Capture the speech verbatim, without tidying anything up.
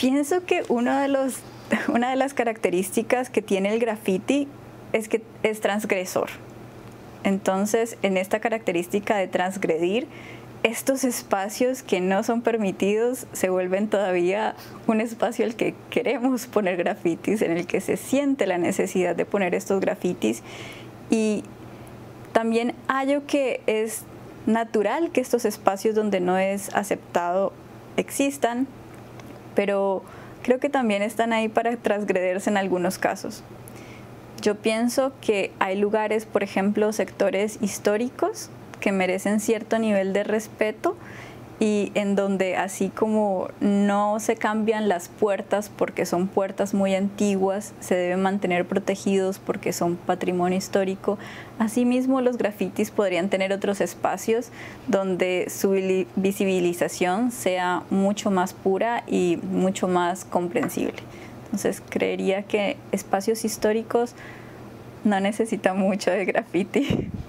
Pienso que uno de los, una de las características que tiene el graffiti es que es transgresor. Entonces, en esta característica de transgredir, estos espacios que no son permitidos se vuelven todavía un espacio al que queremos poner grafitis, en el que se siente la necesidad de poner estos grafitis. Y también hallo que es natural que estos espacios donde no es aceptado existan, pero creo que también están ahí para transgredirse en algunos casos. Yo pienso que hay lugares, por ejemplo, sectores históricos que merecen cierto nivel de respeto y en donde así como no se cambian las puertas porque son puertas muy antiguas, se deben mantener protegidos porque son patrimonio histórico. Asimismo, los grafitis podrían tener otros espacios donde su visibilización sea mucho más pura y mucho más comprensible. Entonces, creería que espacios históricos no necesitan mucho de grafiti.